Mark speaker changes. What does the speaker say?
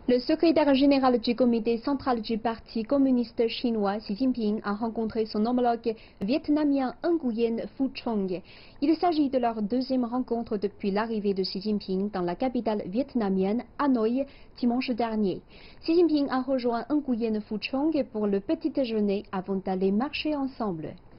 Speaker 1: Le secrétaire général du comité central du Parti communiste chinois, Xi Jinping, a rencontré son homologue vietnamien Nguyen Phu Trong. Il s'agit de leur deuxième rencontre depuis l'arrivée de Xi Jinping dans la capitale vietnamienne, Hanoï, dimanche dernier. Xi Jinping a rejoint Nguyen Phu Trong pour le petit déjeuner avant d'aller marcher ensemble.